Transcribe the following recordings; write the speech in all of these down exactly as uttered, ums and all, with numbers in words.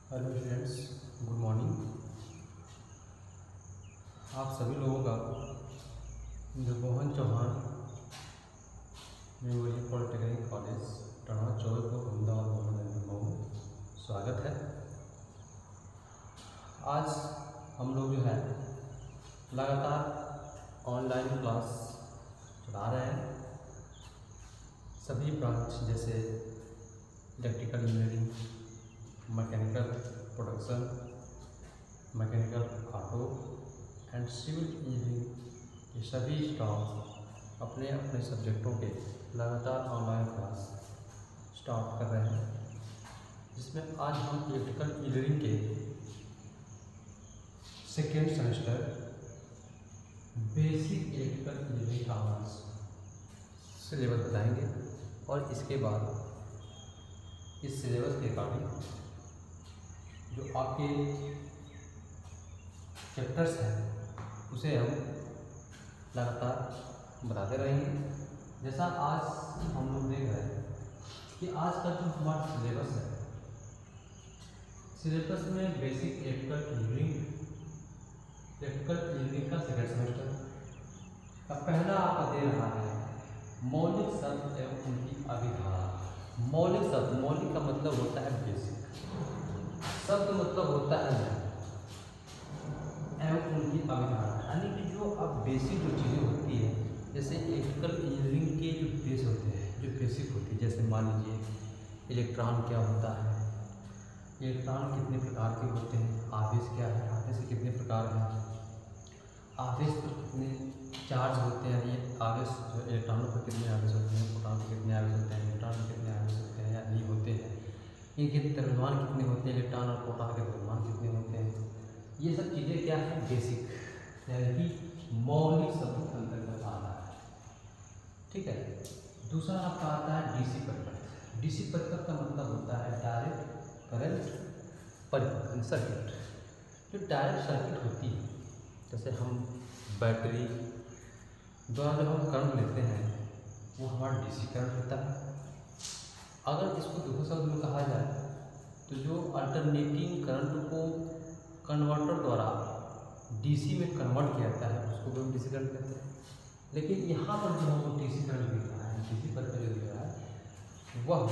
Hello students, good morning. आप सभी लोगों का Mohan Chauhan memorial polytechnic college Toda Chowk Ahmedabad Mohammad Mau स्वागत है। आज हम लोग जो है लगातार ऑनलाइन क्लास चला रहे हैं। सभी ब्रांच जैसे electrical engineering, mechanical production, mechanical auto and civil engineering के सभी स्टाफ अपने अपने सब्जेक्टों के लगातार ऑनलाइन क्लास स्टार्ट कर रहे हैं, जिसमें आज हम इलेक्ट्रिकल इंजीनियरिंग के second semester basic electrical engineering का सिलेबस बताएंगे और इसके बाद इस सिलेबस के अकॉर्डिंग जो आपके चैप्टर्स हैं उसे हम लगातार बताते रहेंगे। जैसा आज हम लोग देख रहे हैं कि आज का जो हमारा सिलेबस है, सिलेबस में basic electrical engineering electrical engineering का सेकेंड सेमेस्टर का पहला आपका दे रहा है मौलिक शब्द एवं उनकी अभिधारा। मौलिक शब्द, मौलिक का मतलब होता है बेसिक, शब्द मतलब होता है एवं उनकी अभिधारा, यानी कि जो अब बेसिक जो चीज़ें होती है, जैसे इलेक्ट्रिकल इंजीनियरिंग के जो बेस होते हैं, जो बेसिक होती है, जैसे मान लीजिए इलेक्ट्रॉन क्या होता है, इलेक्ट्रॉन कितने प्रकार के होते हैं, आवेश क्या है, आवेश के कितने प्रकार हैं, आवेश पर कितने चार्ज होते हैं, ये आवेश जो इलेक्ट्रॉनों पर कितने आवेश होते हैं, प्रोटॉन पर कितने आवेश होते हैं, न्यूट्रॉन पर कितने आवेश होते हैं या नहीं होते हैं, इनके द्रव्यमान कितने होते हैं, इलेक्ट्रॉन और प्रोटॉन के द्रव्यमान कितने होते हैं। ये सब चीज़ें क्या है, बेसिक, यानी कि मौलिक शब्द के अंतर्गत आता है। ठीक है। दूसरा आपका आता है डीसी परिपथ। डीसी परिपथ का मतलब होता है डायरेक्ट करंट परिपथ, सर्किट। जो डायरेक्ट सर्किट होती है, जैसे हम बैटरी द्वारा जब हम करंट लेते हैं वो हमारा डीसी करंट होता है। अगर इसको दूसरे शब्द में कहा जाए तो जो अल्टरनेटिंग करंट को कन्वर्टर द्वारा डीसी में कन्वर्ट किया जाता है उसको भी हम डीसी करंट कहते हैं। लेकिन यहाँ पर जो हमको डीसी करंट दिख रहा है, डीसी पर जो दिख रहा है वह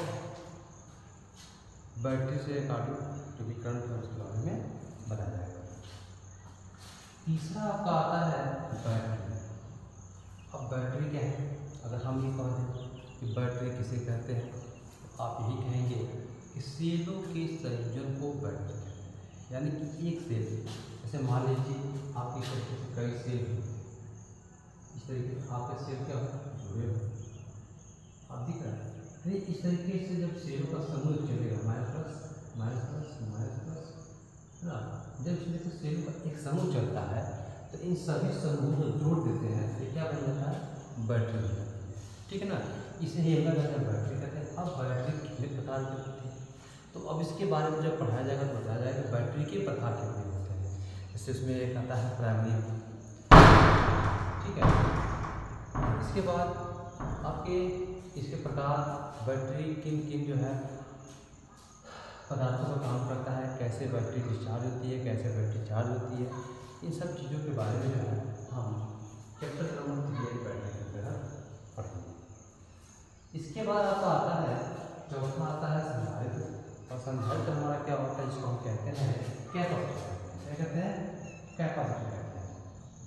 बैटरी से अकॉर्डिंग जो भी करंट है उसके बारे में बताया जाएगा। तीसरा आपका आता है बैटरी। अब बैटरी क्या है, अगर हम ये कह दें कि बैटरी किसे कहते हैं तो आप यही कहेंगे कि सेलों के संयोजन को बैटरी कहते हैं। यानी कि एक सेल, जैसे मान लीजिए आपके तरीके से कई सेल हैं, इस तरीके से आपके सेल क्या जुड़े हो, आप दिख रहा है। इस तरीके से जब सेलों का समूह चलेगा, minus plus minus plus minus plus, है ना, जब इस तरीके से सेलों का एक समूह चलता है तो इन सभी समूह को जोड़ देते हैं तो क्या बन जाता है, बैटरी बन जाती है। ठीक है ना, इसे ही हम कहते हैं बैटरी कहते हैं। अब बैटरी कितने प्रकार की होती है तो अब इसके बारे में जब पढ़ाया जाएगा तो बताया जाएगा बैटरी के प्रकार कितने होते हैं। जैसे इसमें एक आता है प्राइमरी, ठीक है। इसके बाद आपके इसके प्रकार बैटरी किन किन जो है पदार्थों का काम करता है, कैसे बैटरी डिस्चार्ज होती है, कैसे बैटरी चार्ज होती है, इन सब चीज़ों के बारे में जो है हम चैप्टर नंबर थ्री बैटरी के अंतर्गत पढ़ेंगे। इसके बाद आपका आता है चौथा आता है संधारित्र। और संधारित्र हमारा क्या होता है, जिसको हम कहते हैं कैपेसिटर। क्या कहते हैं, कैपेसिटर कहते हैं।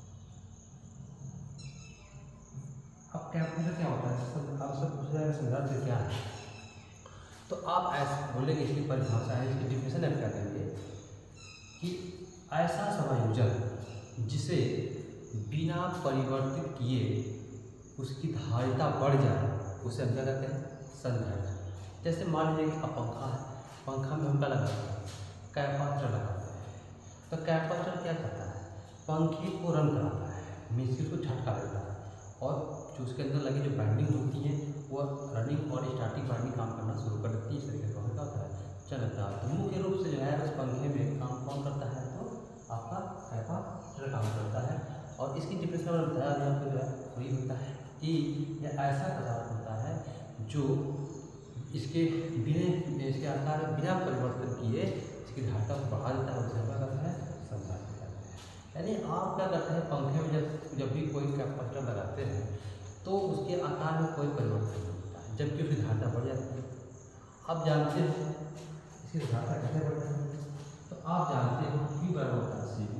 अब कैपेसिटर क्या होता है, अब सब पूछा जाएगा संधारित्र क्या है तो आप ऐसे बोलेंगे, इसकी परिभाषा है, इसकी डिफिनेशन आप क्या देंगे कि ऐसा समायोजन जिसे बिना परिवर्तित किए उसकी धारिता बढ़ जाए उसे हम क्या कहते हैं, संधारित्र। जैसे मान लीजिए कि पंखा है, पंखा में हम क्या लगाते हैं, कैपेसिटर लगाते हैं। तो कैपेसिटर क्या करता है, पंखे को रन कराता है, मीन्स की उसको झटका देता है और जो उसके अंदर लगी जो वाइंडिंग होती है वो रनिंग और स्टार्टिंग वाइंडिंग काम करना शुरू कर देती है। इस तरीके से क्या होता है, चलता है। तो मुख्य रूप से जो है उस पंखे में काम कौन करता है, तो आपका कैपेसिटर काम करता है। और इसकी डिफिनेशन में बताया गया आपको जो है वही होता है कि यह ऐसा पदार्थ होता है जो इसके बिना इसके आकार बिना परिवर्तन किए इसकी धारिता को बढ़ा देता है, उसे क्या करता है, संधारित्र कहते हैं। यानी आप क्या करते हैं, पंखे में जब जब भी कोई कैपेसिटर लगाते हैं तो उसके आकार में कोई परिवर्तन नहीं होता है, जबकि उसकी धारिता बढ़ जाती है। आप जानते हैं इसकी धारिता कैसे बढ़ती है, तो आप जानते हो Q बराबर होता है सी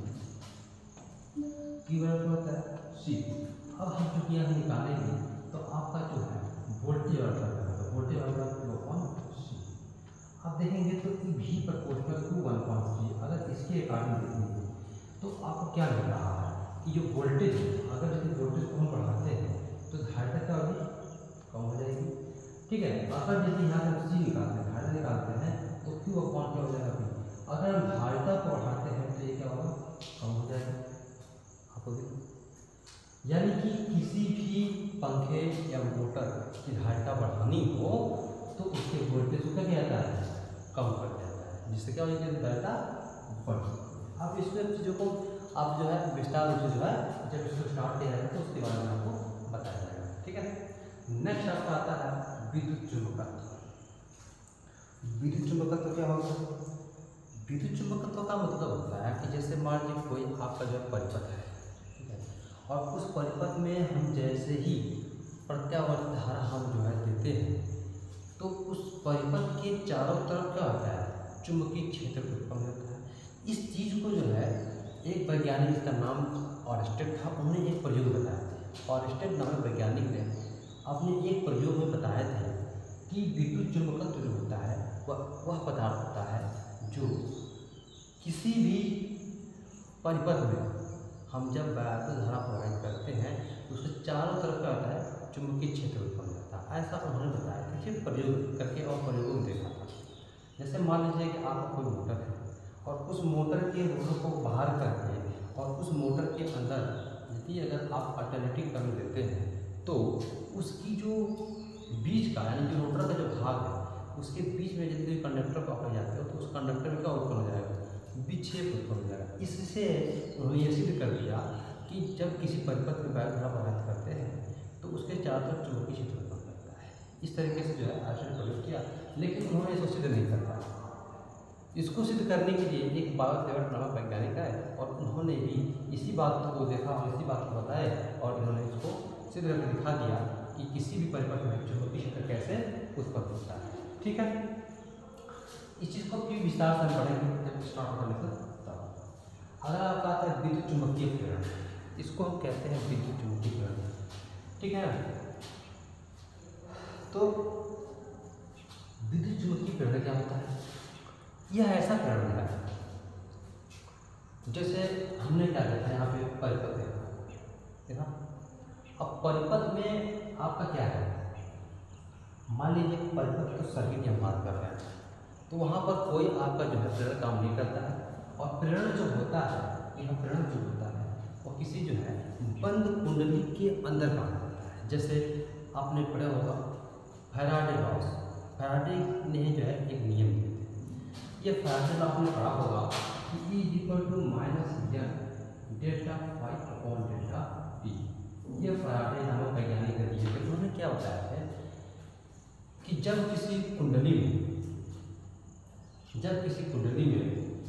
Q बराबर होता है सी। अब हम चूंकि यहाँ निकालेंगे तो आपका जो है वोल्टेज और तो वोल्टेज और सी आप देखेंगे तो भी proportional to one point three. अगर इसके अकॉर्डिंग देखेंगे तो आपको क्या मिल रहा है कि जो वोल्टेज, अगर यदि वोल्टेज को हम बढ़ाते हैं तो धारिता क्या होगी, कम हो जाएगी। ठीक है, अगर यदि यहाँ से सी निकालते हैं, धारिता निकालते हैं तो क्यू अपॉन क्या हो जाएगा, अगर हम धारिता को बढ़ाते हैं तो ये क्या होगा, कम हो जाएगा। आपको यानी कि किसी भी पंखे या मोटर की धारिता बढ़ानी हो तो उसके वोल्टेज को क्या किया जाता है, कम कर दिया जाता है, जिससे क्या हो जाएगी, धारिता बढ़ सकती है। आप इसमें चीज़ों को आप जो है विस्तार रूप से जो है जब इसको स्टार्ट किया जाएगा तो उसके बारे में आपको बताया जाएगा। ठीक है, नेक्स्ट आपका आता है विद्युत चुंबकत्व। विद्युत चुंबकत्व क्या होता है, विद्युत चुंबकत्व का मतलब होता है कि जैसे मान लीजिए कोई आपका जो है परिपथ है, ठीक है, और उस परिपथ में हम जैसे ही प्रत्यावर्ती धारा हम जो है देते हैं तो उस परिपथ के चारों तरफ क्या होता है, चुंबकीय क्षेत्र उत्पन्न होता है। इस चीज़ को जो है एक वैज्ञानिक, इसका नाम ऑरस्टेड था, उन्होंने एक प्रयोग बताया था। ऑरस्टेड नामक वैज्ञानिक ने अपने एक प्रयोग में बताए थे कि विद्युत चुंबकत्व जो होता है वह वह पदार्थ होता है जो किसी भी परिपथ में हम जब वैद्युत धारा प्रवाहित करते हैं तो उसके चारों तरफ क्या होता है, चुंबकीय क्षेत्र उत्पन्न होता है। ऐसा उन्होंने बताया था, फिर प्रयोग करके और प्रयोगों में देखा था। जैसे मान लीजिए कि आपका कोई मोटर है और उस मोटर के रोटर को बाहर करके और उस मोटर के अंदर यदि अगर आप अल्टरनेटिव करंट देते हैं तो उसकी जो बीच का यानी जो रोटर का जो भाग है उसके बीच में यदि कंडक्टर पकड़ जाते हो तो उस कंडक्टर में क्या उत्पन्न हो जाएगा, विक्षेप उत्पन्न हो जाएगा। इससे उन्होंने ये सिद्ध कर दिया कि जब किसी परिपथ में वैद्युत धारा प्रवाहित करते हैं तो उसके चारों तरफ चुंबकीय क्षेत्र उत्पन्न करता है। इस तरीके से जो है आर्चर प्रयोग किया, लेकिन उन्होंने इसको सिद्ध नहीं कर पाया। इसको सिद्ध करने के लिए एक बायो सेवर्ट नामक वैज्ञानिक आए और उन्होंने भी इसी बात को देखा और इसी बात को बताए और इन्होंने इसको सिद्ध करके दिखा दिया कि किसी भी परिपथ में चुंबकीय क्षेत्र कैसे उत्पन्न होता है। ठीक है, इस चीज़ को फिर विस्तार से हम पढ़ेंगे जब स्टार्ट करने से तब। अगर आपका आता है विद्युत चुंबकीय प्रेरण, इसको हम कहते हैं विद्युत चुंबकीय प्रेरण। ठीक है, तो विद्युत चुंबकीय प्रेरण क्या होता है, यह ऐसा प्रेरण है जैसे हमने क्या कहते हैं, यहाँ पे परिपथ है ना। अब परिपथ में आपका क्या है, मान लीजिए परिपथ तो सर्किट की हम बात कर रहे हैं तो वहाँ पर कोई आपका जो है प्रेरण काम नहीं करता है। और प्रेरण जो होता है, यह प्रेरण जो होता है वो किसी जो है बंद कुंडली के अंदर काम करता है। जैसे आपने पढ़ा होगा फैराडे लॉस, फैराडे ने जो है एक नियम दिए थे। ये फैराडे लॉ आपने पढ़ा होगा कि E is equal to minus N delta five upon delta T. ये फैराडे नामक वैज्ञानिक ने दिए थे। उन्होंने क्या बताया है कि जब किसी कुंडली में जब किसी कुंडली में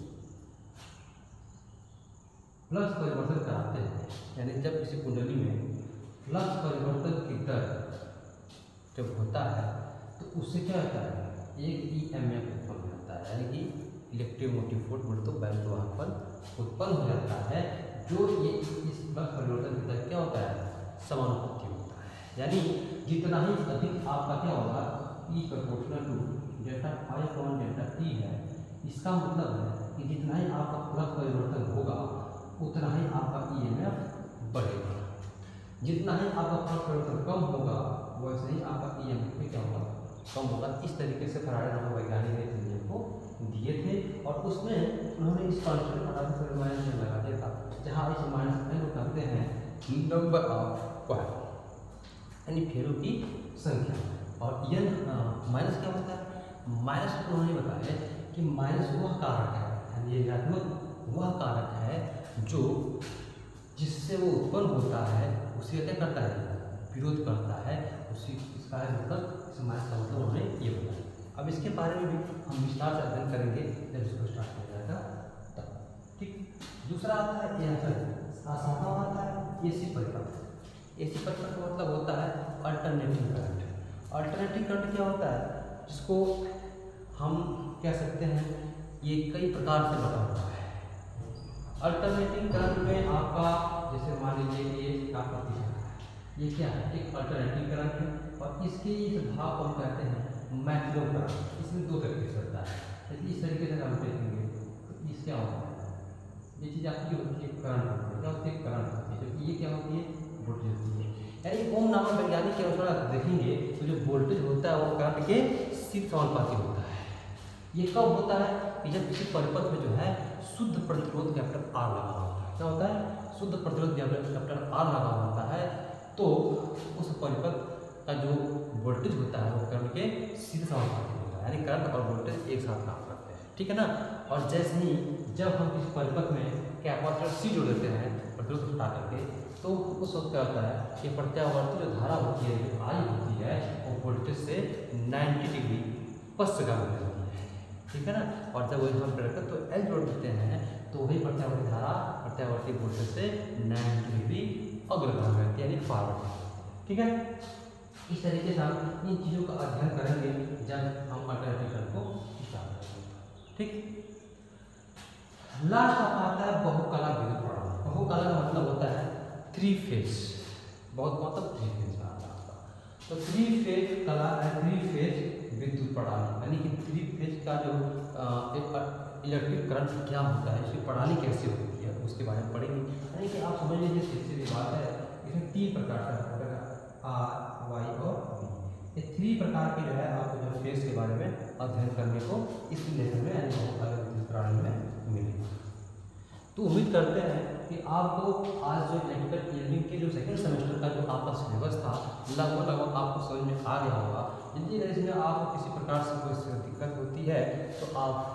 फ्लक्स परिवर्तन कराते हैं, यानी जब किसी कुंडली में फ्लक्स परिवर्तन की दर जब होता है तो उससे क्या होता है, एक ई एम एफ उत्पन्न होता है, यानी कि इलेक्ट्रोमोटिव फोर्स बोले तो वैद्युत वाहकपन उत्पन्न हो जाता है। जो ये इस फ्लक्स परिवर्तन की दर क्या होता है, समानुपाती होता है। यानी जितना ही अधिक आपका क्या होगा, E proportional to delta five upon delta T है। इसका मतलब है कि जितना ही आपका फ्लक्स परिवर्तन होगा उतना ही आपका ई एम एफ बढ़ेगा, जितना ही आपका फ्लक्स परिवर्तन कम होगा वैसे ही आपका ई एम एफ में क्या होगा, कम होगा। इस तरीके से फैराडे नामक वैज्ञानिक ने नियम को दिए थे और उसमें उन्होंने इस कॉन्स्टेंट का माइनस एन लगा दिया था, जहाँ इस माइनस एन को कहते हैं नंबर ऑफ क्वार्टर, यानी फेरों की संख्या। और यह माइनस क्या होता है, माइनस को उन्होंने बताया कि माइनस वह कारक है, यानी ऋणात्मक वह कारक है जो जिससे वो उत्पन्न होता है उसे क्या करता है, विरोध करता है। उसी इसका मतलब इस माइनस का मतलब उन्होंने ये बताया। अब इसके बारे में भी हम विस्तार से अध्ययन करेंगे जब इसको स्टार्ट किया जाएगा तब। ठीक, दूसरा आता है यह सातवां आता है एसी परिपथ। एसी परिपथ का मतलब होता है अल्टरनेटिंग करंट। अल्टरनेटिंग करंट क्या होता है, जिसको हम कह सकते हैं ये कई प्रकार से बना हुआ है। अल्टरनेटिंग करंट में आपका जैसे मान लीजिए ये आपका दिशा है, ये क्या है, एक अल्टरनेटिंग करंट है और इसके इस भाग को हम कहते हैं मैक्सिमम करंट। इसमें दो तरीके से होता है, जैसे इस तरीके से हम देखेंगे तो इस क्या होता है, ये चीज़ आपकी होती है करंट होती है, क्या होती है करंट होती है, जबकि ये क्या होती है वोल्टेज होती है। यानी ओम नामक वैज्ञानिक के अनुसार आप देखेंगे तो जो वोल्टेज होता है वो करंट के सीधे समानुपाती होता है। ये कब होता है कि जब किसी परिपथ में जो है शुद्ध प्रतिरोध कैपिटल आर लगा होता है। क्या होता है, शुद्ध प्रतिरोध कैपिटल आर लगा होता है तो उस परिपथ का जो वोल्टेज होता है वो करंट के सीधे समानुपाती होता है, यानी करंट और वोल्टेज एक साथ काम करते हैं। ठीक है ना। और जैसे ही जब हम इस परिपथ में कैपेसिटर सी जोड़ देते हैं प्रतिरोध हटा करके, तो उस वक्त क्या होता है कि प्रत्यावर्ती जो धारा होती है, जो आई होती है, वो वोल्टेज से नब्बे डिग्री पश्च का होती है। ठीक है ना। और जब वही हम प्रकट तो एल जोड़ देते हैं तो वही प्रत्यावर्ती धारा प्रत्यावर्ती वोल्टेज से नब्बे डिग्री अग्रगामी रहती है, यानी फॉरवर्ड। ठीक है। इस तरीके से हम इन चीज़ों का अध्ययन करेंगे जब हम अल्टरनेटिव करंट को स्टार्ट करेंगे। ठीक। लास्ट आता है बहुकला विद्युत प्रणाली। बहुकला का मतलब होता है थ्री फेज, बहुत मतलब थ्री फेज का आता है। तो थ्री फेज कला है, थ्री फेज विद्युत प्रणाली, यानी कि थ्री फेज का जो एक इलेक्ट्रिक करंट क्या होता है, इसकी प्रणाली कैसे होती है, उसके बारे में पढ़ेंगे। यानी कि आप समझ लीजिए सीधी सी बात है, इसमें तीन प्रकार का आर वाई और बी, ये थ्री प्रकार के जो है आपको जो फेज के बारे में अध्ययन करने को इस लेसन में यानी बहुकला विद्युत प्रणाली में मिलेगा। तो उम्मीद करते हैं कि आपको आज जो इलेक्ट्रिकल इंजीनियरिंग के जो सेकंड सेमेस्टर का जो आपका सिलेबस था लगभग लगभग आपको समझ में आ गया होगा। यदि इसमें आपको किसी प्रकार से कोई दिक्कत होती है तो आप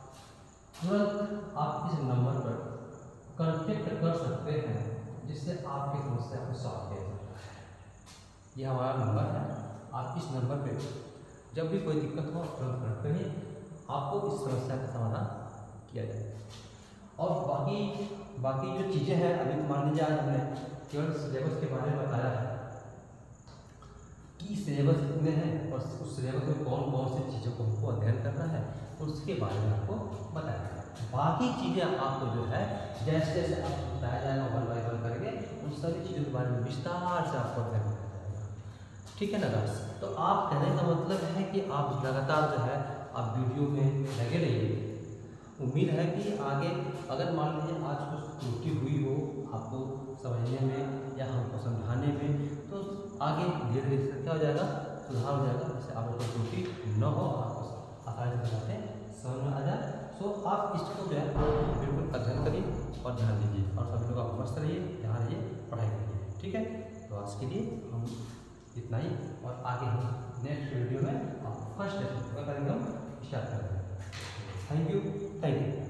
तुरंत आप इस नंबर पर कॉन्टेक्ट कर सकते हैं, जिससे आपकी समस्या को सॉल्व किया जाता है। ये हमारा नंबर है, आप इस नंबर पे जब भी कोई दिक्कत हो तुरंत कॉन्टेक्ट करिए, आपको इस समस्या का समाधान किया जाएगा। और बाकी बाकी जो चीज़ें हैं, अभी मान लीजिए आज हमने केवल सिलेबस के बारे में बताया है कि सिलेबस कितने हैं और उस सिलेबस में कौन कौन सी चीज़ों को हमको अध्ययन करना है, तो उसके बारे में आपको बताया जाएगा। बाकी चीज़ें आपको जो है जैसे जैसे आपको बताया जाएगा वन बाई वन करेंगे, उन सभी चीज़ों के बारे में विस्तार से आपको अध्ययन कराया जाएगा। ठीक है ना गाइस। तो आप कहने का मतलब है कि आप लगातार जो है आप वीडियो में लगे रहिए। उम्मीद है कि आगे अगर मान लीजिए आज कुछ त्रुटि हुई हो आपको समझने में या हमको समझाने में, तो आगे धीरे धीरे क्या हो जाएगा, सुधार हो जाएगा, जिससे आपको कोई त्रुटि न हो, आपको आसानी से बातें समझ में आ जाए। सो आप इसको जो है बिल्कुल अध्ययन करिए और ध्यान दीजिए, और सभी लोग आप मस्त रहिए, ध्यान रहिए, पढ़ाई करिए। ठीक है। तो आज के लिए हम इतना ही, और आगे हम नेक्स्ट वीडियो में फर्स्ट लेसन करेंगे, हम स्टार्ट करेंगे। Thank you thank you